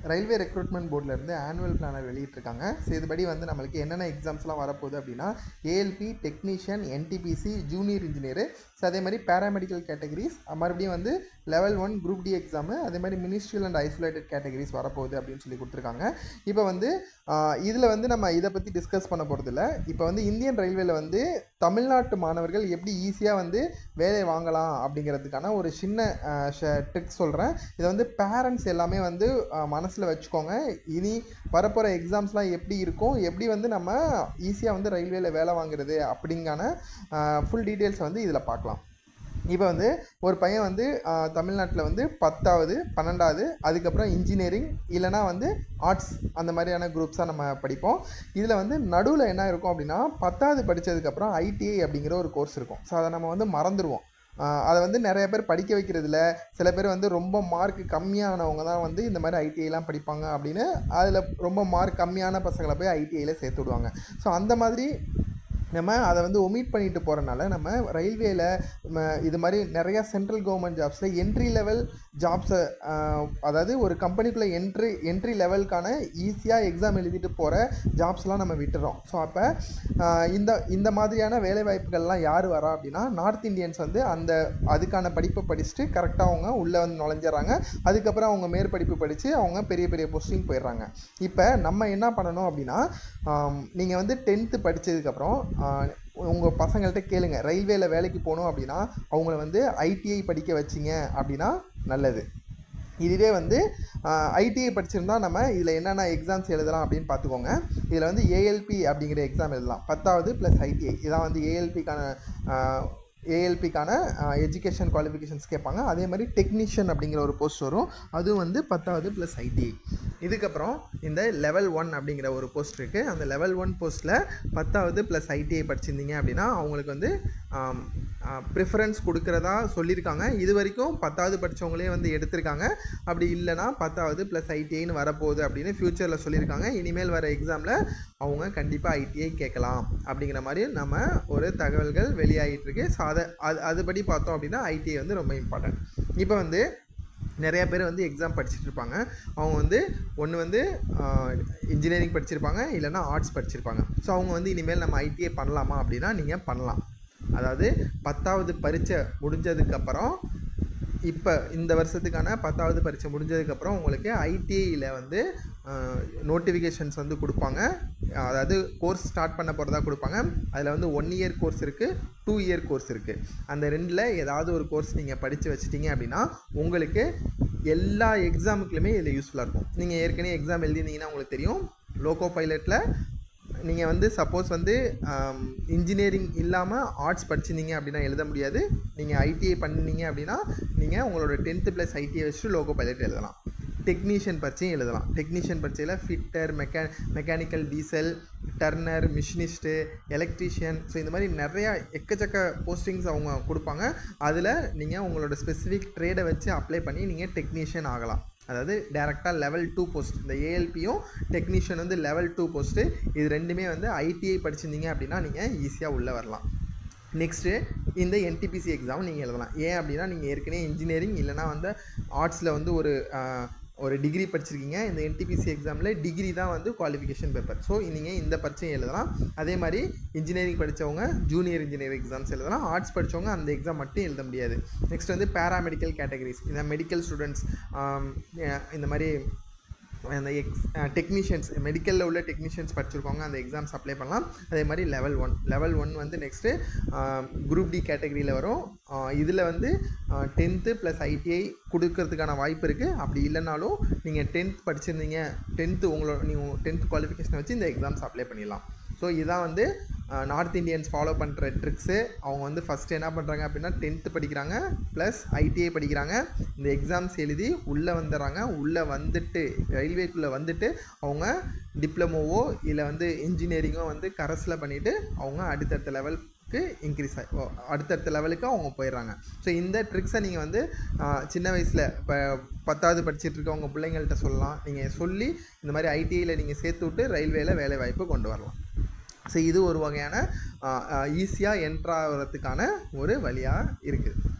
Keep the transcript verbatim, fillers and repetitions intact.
Railway recruitment போர்டிலேருந்து annual planner வெளியிட்டிருக்காங்க. So இதுபடி வந்து நம்மளுக்கு என்னென்ன எக்ஸாம்ஸ்லாம் வரப்போகுது அப்படின்னா ALP, technician, NTPC, junior engineer, so அதே மாதிரி பேராமெடிக்கல் கேட்டகரிஸ், மறுபடியும் வந்து level one group D exam, அதே மாதிரி மினிஸ்ட்ரியல் அண்ட் ஐசோலேட்டட் கேட்டகரிஸ் வரப்போகுது அப்படின்னு சொல்லி கொடுத்துருக்காங்க. இப்போ வந்து இதில் வந்து நம்ம இதை பற்றி டிஸ்கஸ் பண்ண போகிறதில்ல. இப்போ வந்து இந்தியன் ரயில்வேல வந்து தமிழ்நாட்டு மாணவர்கள் எப்படி ஈஸியாக வந்து வேலை வாங்கலாம் அப்படிங்கிறதுக்கான ஒரு சின்ன ட்ரிக் சொல்கிறேன். இதை வந்து பேரண்ட்ஸ் எல்லாமே வந்து மனசில் வச்சுக்கோங்க. இனி வரப்போகிற எக்ஸாம்ஸ்லாம் எப்படி இருக்கும், எப்படி வந்து நம்ம ஈஸியாக வந்து ரயில்வேல வேலை வாங்குறது அப்படிங்கான ஃபுல் டீட்டெயில்ஸை வந்து இதில் பார்க்கலாம். இப்போ வந்து ஒரு பையன் வந்து தமிழ்நாட்டில் வந்து பத்தாவது, பன்னெண்டாவது, அதுக்கப்புறம் இன்ஜினியரிங் இல்லைனா வந்து ஆர்ட்ஸ் அந்த மாதிரியான குரூப்ஸாக நம்ம படிப்போம். இதில் வந்து நடுவில் என்ன இருக்கும் அப்படின்னா பத்தாவது படித்ததுக்கப்புறம் ஐடிஐ அப்படிங்கிற ஒரு கோர்ஸ் இருக்கும். ஸோ அதை நம்ம வந்து மறந்துடுவோம். அதை வந்து நிறைய பேர் படிக்க வைக்கிறதில்ல. சில பேர் வந்து ரொம்ப மார்க் கம்மியானவங்க தான் வந்து இந்த மாதிரி ஐடிஐலாம் படிப்பாங்க அப்படின்னு அதில் ரொம்ப மார்க் கம்மியான பசங்களை போய் ஐடிஐயில் சேர்த்து விடுவாங்க. ஸோ அந்த மாதிரி நம்ம அதை வந்து ஒமிட் பண்ணிட்டு போகிறனால நம்ம ரயில்வேல இது மாதிரி நிறையா சென்ட்ரல் கவர்மெண்ட் ஜாப்ஸில் என்ட்ரி லெவல் ஜாப்ஸை, அதாவது ஒரு கம்பெனிக்குள்ளே என்ட்ரி என்ட்ரி லெவலுக்கான ஈஸியாக எக்ஸாம் எழுதிட்டு போகிற ஜாப்ஸ்லாம் நம்ம விட்டுறோம். ஸோ அப்போ இந்த இந்த மாதிரியான வேலைவாய்ப்புகள்லாம் யார் வரா அப்படின்னா நார்த் இந்தியன்ஸ் வந்து அந்த அதுக்கான படிப்பை படிச்சுட்டு கரெக்டாக அவங்க உள்ளே வந்து நுழைஞ்சிடறாங்க. அதுக்கப்புறம் அவங்க மேற்படிப்பு படித்து அவங்க பெரிய பெரிய போஸ்டிங் போயிடுறாங்க. இப்போ நம்ம என்ன பண்ணணும் அப்படின்னா நீங்கள் வந்து டென்த்து படித்ததுக்கப்புறம் உங்கள் பசங்கள்கிட்ட கேளுங்க, ரயில்வேல வேலைக்கு போகணும் அப்படின்னா அவங்கள வந்து ஐடிஐ படிக்க வச்சிங்க அப்படின்னா நல்லது. இதுவே வந்து ஐடிஐ படிச்சிருந்தா நம்ம இதில் என்னென்ன எக்ஸாம்ஸ் எழுதலாம் அப்படின்னு பார்த்துக்கோங்க. இதில் வந்து ஏஎல்பி அப்படிங்கிற எக்ஸாம் எழுதலாம். பத்தாவது ப்ளஸ் ஐடிஐ இதான் வந்து ஏஎல்பிக்கான ஏஎல்பிக்கான எஜுகேஷன் குவாலிஃபிகேஷன்ஸ் கேட்பாங்க. அதே மாதிரி டெக்னீஷியன் அப்படிங்கிற ஒரு போஸ்ட் வரும், அதுவும் வந்து பத்தாவது ப்ளஸ் ஐடிஐ. இதுக்கப்புறம் இந்த லெவல் ஒன் அப்படிங்கிற ஒரு போஸ்ட் இருக்குது. அந்த லெவல் ஒன் போஸ்ட்டில் பத்தாவது ப்ளஸ் ஐடிஐ படிச்சிருந்தீங்க அப்படின்னா அவங்களுக்கு வந்து ப்ரிஃபரன்ஸ் கொடுக்குறதா சொல்லியிருக்காங்க. இது வரைக்கும் பத்தாவது படித்தவங்களே வந்து எடுத்திருக்காங்க. அப்படி இல்லைனா பத்தாவது ப்ளஸ் ஐடிஐன்னு வரப்போகுது அப்படின்னு ஃப்யூச்சரில் சொல்லியிருக்காங்க. இனிமேல் வர எக்ஸாமில் அவங்க கண்டிப்பாக ஐடிஐ கேட்கலாம் அப்படிங்கிற மாதிரி நம்ம ஒரு தகவல்கள் வெளியாகிட்டுருக்கு. ஸோ அதை அது அதுபடி பார்த்தோம் அப்படின்னா ஐடிஐ வந்து ரொம்ப இம்பார்ட்டன்ட். இப்போ வந்து நிறையா பேர் வந்து எக்ஸாம் படிச்சுட்டு இருப்பாங்க. அவங்க வந்து ஒன்று வந்து இன்ஜினியரிங் படிச்சிருப்பாங்க, இல்லைனா ஆர்ட்ஸ் படிச்சிருப்பாங்க. ஸோ அவங்க வந்து இனிமேல் நம்ம ஐடிஐ பண்ணலாமா அப்படின்னா நீங்கள் பண்ணலாம். அதாவது பத்தாவது பரீட்சை முடிஞ்சதுக்கப்புறம் இப்போ இந்த வருஷத்துக்கான பத்தாவது பரீட்சை முடிஞ்சதுக்கப்புறம் உங்களுக்கு ஐடிஐயில் வந்து நோட்டிஃபிகேஷன்ஸ் வந்து கொடுப்பாங்க. அதாவது கோர்ஸ் ஸ்டார்ட் பண்ண போகிறதா கொடுப்பாங்க. அதில் வந்து ஒன் இயர் கோர்ஸ் இருக்குது, டூ இயர் கோர்ஸ் இருக்குது. அந்த ரெண்டில் ஏதாவது ஒரு கோர்ஸ் நீங்கள் படித்து வச்சிட்டிங்க அப்படின்னா உங்களுக்கு எல்லா எக்ஸாமுக்குலையுமே இதில் யூஸ்ஃபுல்லாக இருக்கும். நீங்கள் ஏற்கனவே எக்ஸாம் எழுதிருந்தீங்கன்னா உங்களுக்கு தெரியும், லோகோ பைலட்டில் நீங்கள் வந்து சப்போஸ் வந்து இன்ஜினியரிங் இல்லாமல் ஆர்ட்ஸ் படிச்சிருந்தீங்க அப்படின்னா எழுத முடியாது. நீங்கள் ஐடிஐ பண்ணிங்க அப்படின்னா நீங்கள் உங்களோட டென்த்து ப்ளஸ் ஐடிஐ வச்சுட்டு லோகோ பைலட் எழுதலாம். டெக்னீஷியன் பரீட்சையும் எழுதலாம். டெக்னீஷியன் பரீட்சையில் ஃபிட்டர், மெக்கா mechanical diesel, turner, machinist, electrician, so இந்த மாதிரி நிறையா எக்கச்சக்க போஸ்டிங்ஸ் அவங்க கொடுப்பாங்க. அதில் நீங்கள் உங்களோட ஸ்பெசிஃபிக் ட்ரேடை வச்சு அப்ளை பண்ணி நீங்கள் டெக்னீஷியன் ஆகலாம். அதாவது டேரெக்டாக லெவல் டூ போஸ்ட், இந்த ஏஎல்பியும் டெக்னீஷியன் வந்து லெவல் டூ போஸ்ட்டு. இது ரெண்டுமே வந்து ஐடிஐ படிச்சிருந்தீங்க அப்படின்னா நீங்கள் ஈஸியாக உள்ளே வரலாம். நெக்ஸ்ட்டு இந்த என்டிபிசி எக்ஸாம் நீங்கள் எழுதலாம். ஏன் அப்படின்னா நீங்கள் ஏற்கனவே இன்ஜினியரிங் இல்லைனா வந்து ஆர்ட்ஸில் வந்து ஒரு ஒரு டிகிரி படிச்சிருக்கீங்க. இந்த என்டிபிசி எக்ஸாமில் டிகிரி தான் வந்து குவாலிஃபிகேஷன் பேப்பர். ஸோ நீங்கள் இந்த பரீட்சையும் எழுதலாம். அதே மாதிரி இன்ஜினியரிங் படித்தவங்க ஜூனியர் இன்ஜினியரிங் எக்ஸாம்ஸ் எழுதலாம். ஆர்ட்ஸ் படித்தவங்க அந்த எக்ஸாம் மட்டும் எழுத முடியாது. நெக்ஸ்ட் வந்து பேராமெடிக்கல் கேட்டகரிஸ், இந்த மெடிக்கல் ஸ்டூடெண்ட்ஸ், இந்த மாதிரி அந்த எக்ஸ் டெக்னீஷியன்ஸ் மெடிக்கலில் உள்ள டெக்னீஷியன்ஸ் படிச்சிருக்கவங்க அந்த எக்ஸாம்ஸ் அப்ளை பண்ணலாம். அதே மாதிரி லெவல் ஒன் லெவல் ஒன் வந்து நெக்ஸ்ட்டு குரூப் டி கேட்டகரியில் வரும். இதில் வந்து டென்த்து ப்ளஸ் ஐடிஐ கொடுக்கறதுக்கான வாய்ப்பு இருக்குது. அப்படி இல்லைனாலும் நீங்கள் டென்த் படிச்சிருந்தீங்க, டென்த்து உங்களோட நீங்கள் டென்த் குவாலிஃபிகேஷனை வச்சு இந்த எக்ஸாம்ஸ் அப்ளை பண்ணிடலாம். ஸோ இதான் வந்து நார்த் இந்தியன்ஸ் ஃபாலோ பண்ணுற ட்ரிக்ஸு. அவங்க வந்து ஃபஸ்ட்டு என்ன பண்ணுறாங்க அப்படின்னா டென்த்து படிக்கிறாங்க ப்ளஸ் ஐடிஐ படிக்கிறாங்க. இந்த எக்ஸாம்ஸ் எழுதி உள்ளே வந்துடுறாங்க. உள்ளே வந்துட்டு ரயில்வேக்குள்ளே வந்துட்டு அவங்க டிப்ளமோவோ இல்லை வந்து இன்ஜினியரிங்கோ வந்து கரஸில் பண்ணிவிட்டு அவங்க அடுத்தடுத்த லெவலுக்கு இன்க்ரீஸ் ஆகி அடுத்தடுத்த லெவலுக்கு அவங்க போயிடுறாங்க. ஸோ இந்த ட்ரிக்ஸை நீங்கள் வந்து சின்ன வயசில் இப்போ பத்தாவது படிச்சுட்டு இருக்க உங்கள் பிள்ளைங்கள்ட்ட சொல்லலாம். நீங்கள் சொல்லி இந்த மாதிரி ஐடிஐயில் நீங்கள் சேர்த்து விட்டு ரயில்வேயில் வேலை வாய்ப்பு கொண்டு வரலாம். ஸோ இது ஒரு வகையான ஈஸியாக என்ட்ரு ஆகிறதுக்கான ஒரு வழியாக இருக்குது.